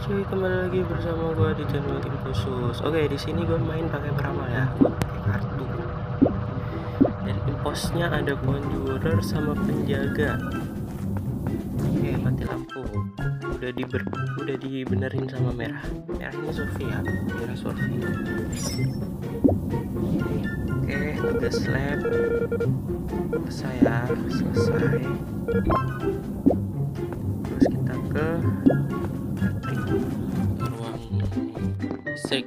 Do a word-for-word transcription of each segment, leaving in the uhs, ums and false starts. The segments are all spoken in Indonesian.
cuy, kembali lagi bersama gue di channel Game Khusus. Oke, di sini gue main pakai peramal ya, gue pakai kartu. Dan imposnya ada conjurer sama penjaga. Oke, mati lampu. Udah diber, udah dibenerin sama merah. Merah ini Sofia, merah Sofia. Oke, tugas lab selesai ya, selesai. Terus kita ke ruang listrik.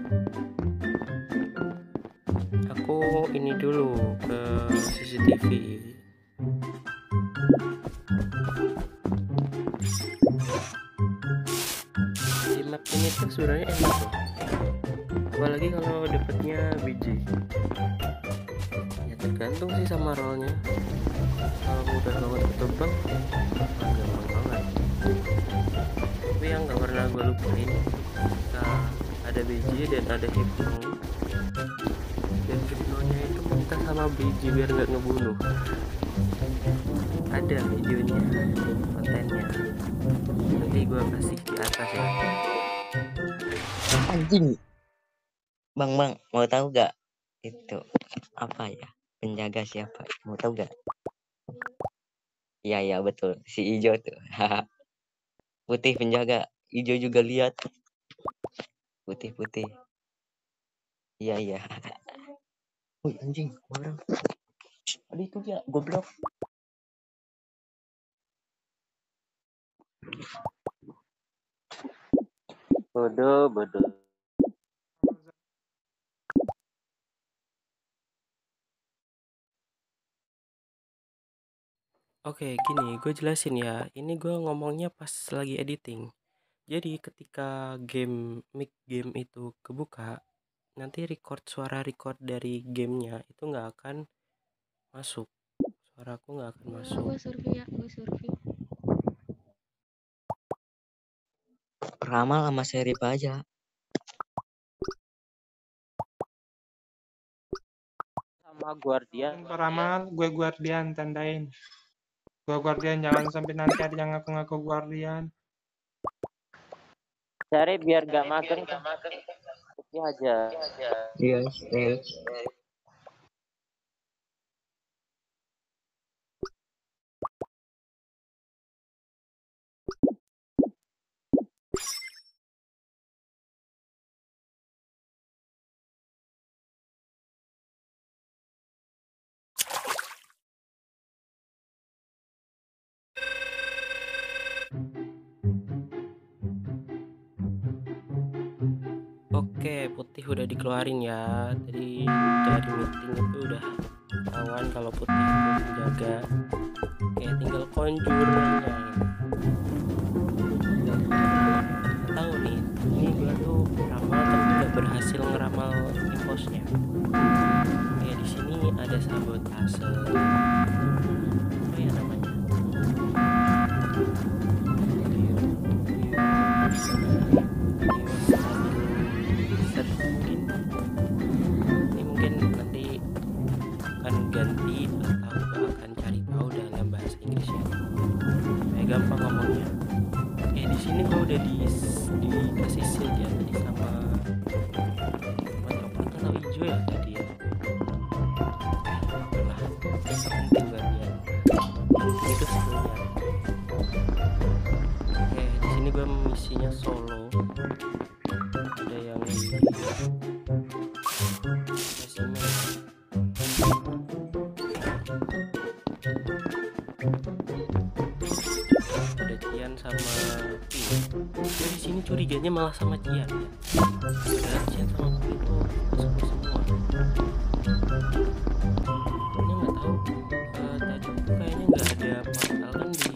Aku ini dulu ke C C T V. Di map ini tuh sebenarnya enak loh, apalagi kalau dapetnya biji. Ya tergantung sih sama rollnya. Kalau mudah banget ketebak, gampang banget. Tapi yang gak pernah gue lupain, nah, ada biji dan ada hypno, dan hypnonya itu minta sama biji biar nggak ngebunuh. Ada videonya, kontennya, nanti gue kasih di atas ya. Anjing, bang bang mau tahu gak itu apa ya, penjaga siapa, mau tahu gak? Iya iya betul, si hijau tuh. Putih penjaga, hijau juga lihat, putih putih. Iya iya. Wih anjing, orang ada itu ya, goblok. Bodoh bodoh. Oke, gini, gue jelasin ya. Ini gue ngomongnya pas lagi editing. Jadi ketika game mic game itu kebuka, nanti record suara record dari gamenya itu nggak akan masuk. Suaraku nggak akan masuk. Gue survei ya, gue survei. Peramal sama serif aja. Sama guardian. Peramal, gue guardian, tandain. Gue guardian, jangan sampai nanti ada yang ngaku-ngaku guardian. Cari biar gak makan, putih aja. Yes, yes. Oke, putih udah dikeluarin ya. Tadi dari meeting itu udah ketahuan kalau putih itu penjaga. Oke, tinggal conjurernya. Tahu nih, ini gue tuh ramal tapi nggak berhasil ngeramal imposnya. Oke, di sini ada sabotase. Apa ya namanya? Ini mungkin nanti akan ganti atau akan cari tahu dalam bahasa Inggris ya. Kayak gampang ngomongnya. Oke, di sini gue udah di dikasih shield ya tadi sama sama coklat atau hijau ya tadi ya. Eh, lah, penting bagian. Itu skillnya. Oke, di sini gue misinya solo. Ada yang di spesimen. Ada Cian sama Pink. Gue di sini curiganya malah sama Cian. Padahal Cian sama Pink itu masuk semua. Ini nggak tahu. Uh, tadi tuh kayaknya nggak ada portal kan di.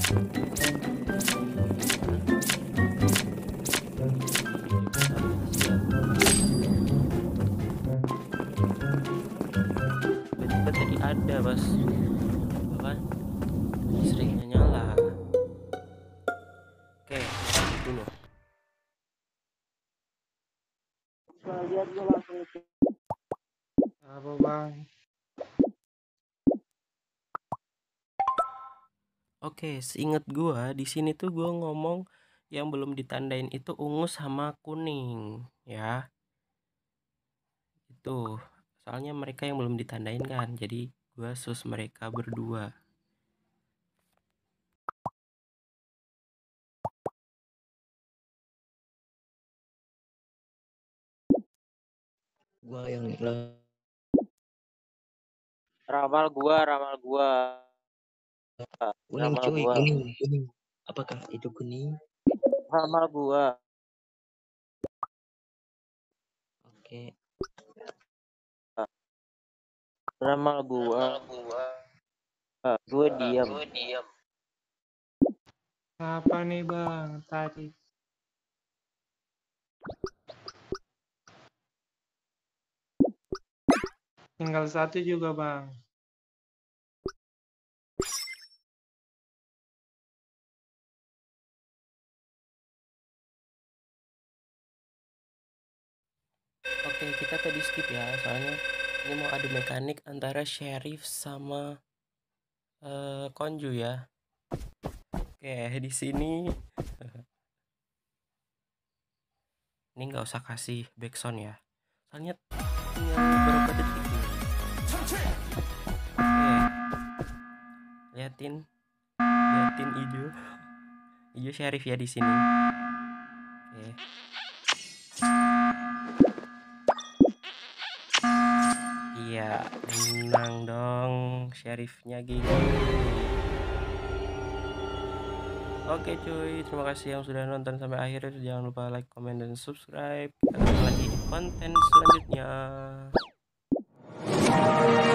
Tiba-tiba tadi ada pas apa listriknya nyala. Oke, bunuh. Lihat gue langsung itu. Apa bang? Oke, seingat gua di sini tuh gua ngomong yang belum ditandain itu ungu sama kuning ya. Itu soalnya mereka yang belum ditandain kan, jadi gua sus mereka berdua. Gua yang lo- Ramal gua, ramal gua. kuning Ramal cuy, gua. kuning, kuning. Apakah itu kuning? Ramal gua. Oke. Ramal gua. Gua diam. Apa nih bang tadi? Tinggal satu juga bang. Oke, kita tadi skip ya, soalnya ini mau adu mekanik antara Sheriff sama uh, Konju ya. Oke, di sini ini nggak usah kasih backsound ya, soalnya tinggal beberapa detik nih. Oke, liatin, liatin hijau, hijau Sheriff ya di sini. Oke. Iya, menang dong Sheriffnya gini. Oke cuy, terima kasih yang sudah nonton sampai akhir. Jangan lupa like, comment, dan subscribe. Kita ketemu lagi di konten selanjutnya.